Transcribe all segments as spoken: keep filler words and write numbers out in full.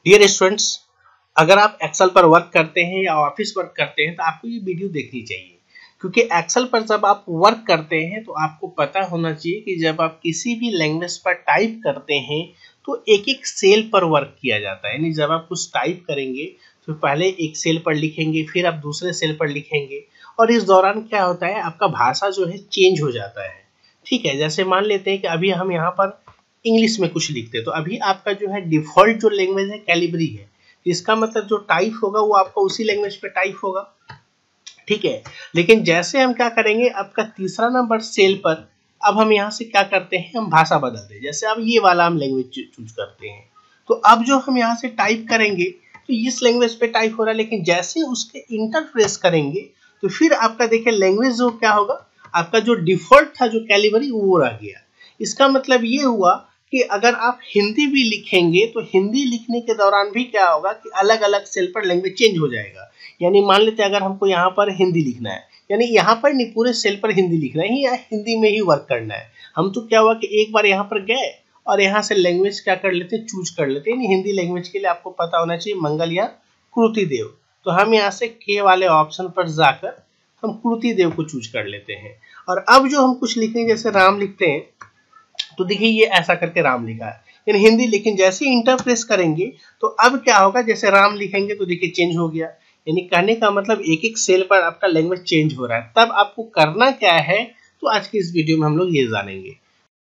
Dear students, अगर आप Excel पर वर्क करते हैं या ऑफिस वर्क करते हैं तो आपको ये वीडियो देखनी चाहिए, क्योंकि एक्सेल पर जब आप वर्क करते हैं तो आपको पता होना चाहिए कि जब आप किसी भी लैंग्वेज पर टाइप करते हैं तो एक एक सेल पर वर्क किया जाता है। यानी जब आप कुछ टाइप करेंगे तो पहले एक सेल पर लिखेंगे, फिर आप दूसरे सेल पर लिखेंगे, और इस दौरान क्या होता है, आपका भाषा जो है चेंज हो जाता है। ठीक है, जैसे मान लेते हैं कि अभी हम यहाँ पर इंग्लिश में कुछ लिखते हैं, तो अभी आपका जो है डिफॉल्ट जो लैंग्वेज है कैलिबरी है। इसका मतलब जो टाइप होगा वो आपका उसी लैंग्वेज पे टाइप होगा। ठीक है, लेकिन जैसे हम क्या करेंगे, आपका तीसरा नंबर सेल पर अब हम यहाँ से क्या करते हैं, हम भाषा बदलते हैं। जैसे अब ये वाला हम लैंग्वेज चूज करते हैं, तो अब जो हम यहाँ से टाइप करेंगे तो इस लैंग्वेज पे टाइप हो रहा है, लेकिन जैसे उसके इंटरप्रेस करेंगे तो फिर आपका देखिए लैंग्वेज जो क्या होगा, आपका जो डिफॉल्ट था जो कैलिबरी वो रह गया। इसका मतलब ये हुआ कि अगर आप हिंदी भी लिखेंगे तो हिंदी लिखने के दौरान भी क्या होगा कि अलग अलग सेल पर लैंग्वेज चेंज हो जाएगा। यानी मान लेते हैं अगर हमको यहाँ पर हिंदी लिखना है, यानी यहाँ पर नहीं पूरे सेल पर हिंदी लिखना है या हिंदी में ही वर्क करना है। हम तो क्या हुआ कि एक बार यहाँ पर गए और यहाँ से लैंग्वेज क्या कर लेते हैं, चूज कर लेते हैं। हिंदी लैंग्वेज के लिए आपको पता होना चाहिए मंगल या कृति देव, तो हम यहाँ से के वाले ऑप्शन पर जाकर हम कृति देव को चूज कर लेते हैं। और अब जो हम कुछ लिखेंगे, जैसे राम लिखते हैं तो देखिए ये ऐसा करके राम लिखा है यानी हिंदी, लेकिन जैसे इंटरप्रेस करेंगे तो अब क्या होगा, जैसे राम लिखेंगे तो देखिए चेंज हो गया। यानी कहने का मतलब एक एक सेल पर आपका लैंग्वेज चेंज हो रहा है। तब आपको करना क्या है, तो आज की इस वीडियो में हम लोग ये जानेंगे।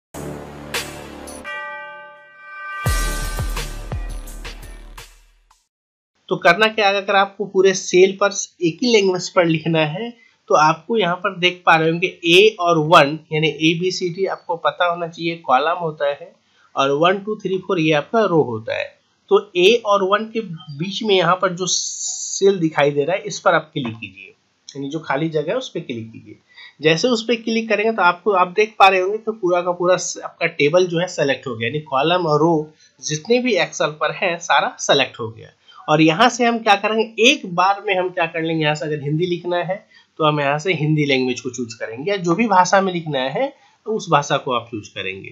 तो करना क्या है, अगर आपको पूरे सेल पर एक ही लैंग्वेज पर लिखना है तो आपको यहाँ पर देख पा रहे होंगे ए और वन यानी ए बी सी डी आपको पता होना चाहिए कॉलम होता है, और वन टू थ्री फोर ये आपका रो होता है। तो ए और वन के बीच में यहाँ पर जो सेल दिखाई दे रहा है इस पर आप क्लिक कीजिए, यानी जो खाली जगह है उस पर क्लिक कीजिए। जैसे उस पर क्लिक करेंगे तो आपको आप देख पा रहे होंगे कि पूरा का पूरा आपका टेबल जो है सेलेक्ट हो गया, यानी कॉलम और रो जितने भी एक्सेल पर है सारा सेलेक्ट हो गया। और यहाँ से हम क्या करेंगे, एक बार में हम क्या कर लेंगे, यहाँ से अगर हिंदी लिखना है तो हम यहाँ से हिंदी लैंग्वेज को चूज करेंगे, या जो भी भाषा में लिखना है तो उस भाषा को आप चूज करेंगे।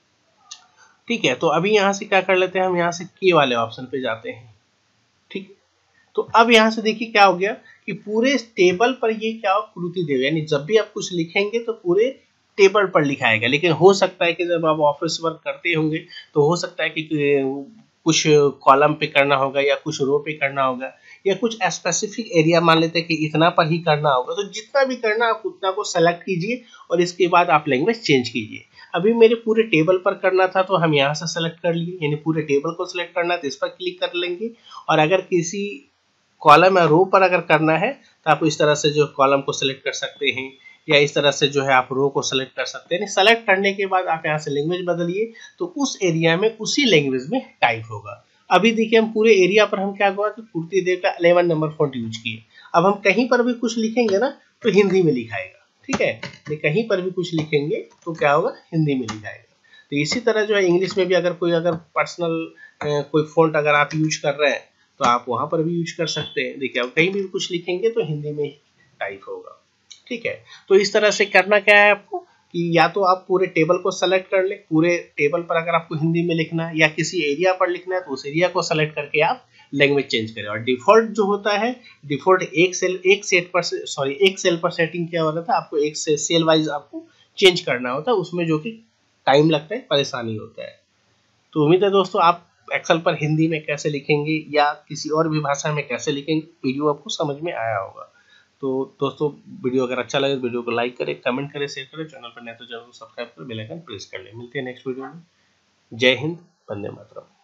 ठीक है, तो अभी यहाँ से क्या कर लेते हैं, हम यहाँ से के वाले ऑप्शन पे जाते हैं। ठीक है, तो अब यहाँ से देखिए क्या हो गया कि पूरे टेबल पर ये क्या हो, कृति देव, यानी जब भी आप कुछ लिखेंगे तो पूरे टेबल पर लिखाएगा। लेकिन हो सकता है कि जब आप ऑफिस वर्क करते होंगे तो हो सकता है कि कुछ कॉलम पे करना होगा या कुछ रो पे करना होगा या कुछ स्पेसिफिक एरिया मान लेते हैं कि इतना पर ही करना होगा। तो जितना भी करना आप उतना को सेलेक्ट कीजिए और इसके बाद आप लैंग्वेज चेंज कीजिए। अभी मेरे पूरे टेबल पर करना था तो हम यहाँ से सेलेक्ट कर लिए, यानी पूरे टेबल को सिलेक्ट करना है तो इस पर क्लिक कर लेंगे। और अगर किसी कॉलम या रो पर अगर करना है तो आप इस तरह से जो कॉलम को सिलेक्ट कर सकते हैं, या इस तरह से जो है आप रो को सेलेक्ट कर सकते हैं। सेलेक्ट करने के बाद आप यहाँ से लैंग्वेज बदलिए तो उस एरिया में उसी लैंग्वेज में टाइप होगा। अभी देखिए हम पूरे एरिया पर हम क्या हुआ कि कृति देव का इलेवन नंबर फॉन्ट यूज किए। अब हम कहीं पर भी कुछ लिखेंगे ना तो हिंदी में लिखाएगा। ठीक है, तो कहीं पर भी कुछ लिखेंगे तो क्या होगा, हिंदी में लिखाएगा। तो इसी तरह जो है इंग्लिश में भी अगर कोई अगर पर्सनल कोई फॉन्ट अगर आप यूज कर रहे हैं तो आप वहां पर भी यूज कर सकते हैं। देखिए अब कहीं भी कुछ लिखेंगे तो हिंदी में ही टाइप होगा। ठीक है, तो इस तरह से करना क्या है आपको कि या तो आप पूरे टेबल को सेलेक्ट कर ले, पूरे टेबल पर अगर आपको हिंदी में लिखना है या किसी एरिया पर लिखना है तो उस एरिया को सेलेक्ट करके आप लैंग्वेज चेंज करें। और डिफॉल्ट जो होता है, डिफॉल्ट एक सेल एक सेट पर सॉरी एक सेल पर सेटिंग किया होता था, आपको एक से सेल वाइज आपको चेंज करना होता है उसमें, जो कि टाइम लगता है, परेशानी होता है। तो उम्मीद है दोस्तों आप एक्सेल पर हिंदी में कैसे लिखेंगे या किसी और भी भाषा में कैसे लिखेंगे वीडियो आपको समझ में आया होगा। तो दोस्तों वीडियो अगर अच्छा लगे तो वीडियो को लाइक करें, कमेंट करें, शेयर करें, चैनल पर नए तो चैनल को सब्सक्राइब करें, बेल आइकन प्रेस कर लें। मिलते हैं नेक्स्ट वीडियो में। जय हिंद, वंदे मातरम।